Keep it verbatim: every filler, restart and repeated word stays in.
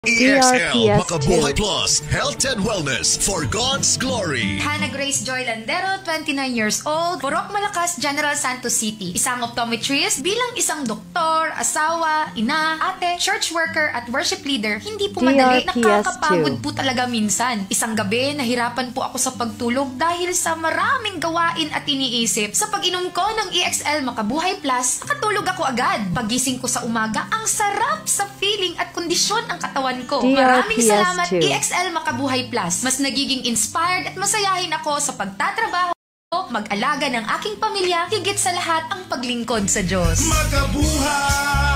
E X L D R P S Makabuhay Plus, Health and Wellness for God's Glory. Hannah Grace Joy Landero, twenty-nine years old, Purok Malakas, General Santos City. Isang optometrist, bilang isang doktor, asawa, ina, ate, church worker at worship leader, hindi po madali, nakakapagod po talaga minsan. Isang gabi, nahirapan po ako sa pagtulog dahil sa maraming gawain at iniisip. Sa pag-inom ko ng E X L Makabuhay Plus, nakatulog ako agad. Pagising ko sa umaga, ang sarap sa feeling at kondisyon ang katawan ko. Maraming salamat E X L Makabuhay Plus. Mas nagiging inspired at masayahin ako sa pagtatrabaho, mag-alaga ng aking pamilya, higit sa lahat ang paglingkod sa Diyos. Makabuhay!